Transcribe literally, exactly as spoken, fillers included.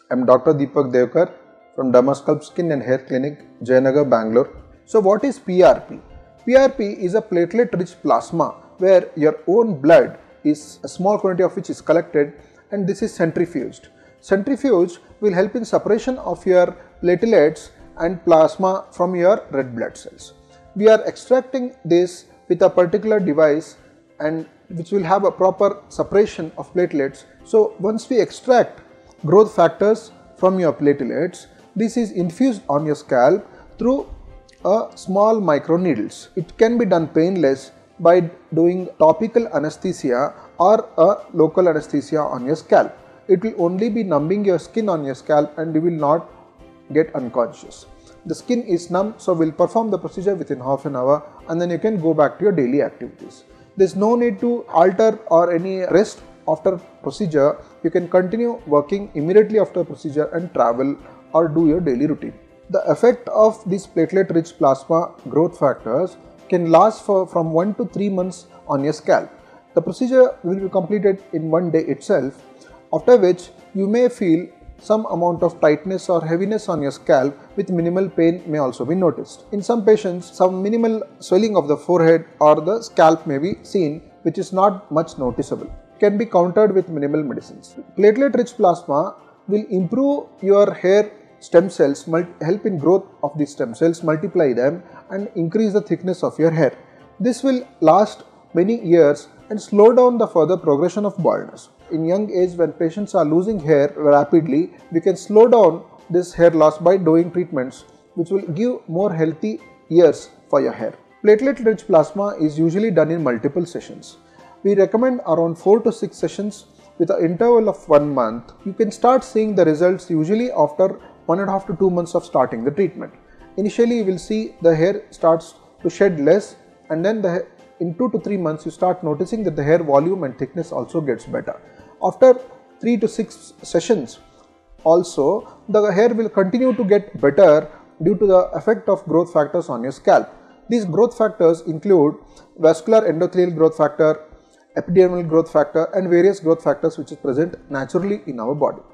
I'm Doctor Deepak Devkar from Dermasculpt Skin and Hair Clinic, Jayanagar, Bangalore. So what is P R P? P R P is a platelet-rich plasma where your own blood is a small quantity of which is collected, and this is centrifuged. Centrifuge will help in separation of your platelets and plasma from your red blood cells. We are extracting this with a particular device and which will have a proper separation of platelets. So once we extract growth factors from your platelets, this is infused on your scalp through a small micro needles. It can be done painless by doing topical anesthesia or a local anesthesia on your scalp. It will only be numbing your skin on your scalp and you will not get unconscious. The skin is numb, so we'll perform the procedure within half an hour and then you can go back to your daily activities. There's no need to alter or any rest after procedure. You can continue working immediately after procedure and travel or do your daily routine. The effect of these platelet-rich plasma growth factors can last for from one to three months on your scalp. The procedure will be completed in one day itself, after which you may feel some amount of tightness or heaviness on your scalp with minimal pain may also be noticed. In some patients, some minimal swelling of the forehead or the scalp may be seen, which is not much noticeable. Can be countered with minimal medicines. Platelet-rich plasma will improve your hair stem cells, help in growth of these stem cells, multiply them and increase the thickness of your hair. This will last many years and slow down the further progression of baldness. In young age, when patients are losing hair rapidly, we can slow down this hair loss by doing treatments which will give more healthy years for your hair. Platelet-rich plasma is usually done in multiple sessions. We recommend around four to six sessions with an interval of one month. You can start seeing the results usually after one and a half to two months of starting the treatment. Initially, you will see the hair starts to shed less, and then the in two to three months you start noticing that the hair volume and thickness also gets better. After three to six sessions also, the hair will continue to get better due to the effect of growth factors on your scalp. These growth factors include vascular endothelial growth factor, epidermal growth factor and various growth factors which is present naturally in our body.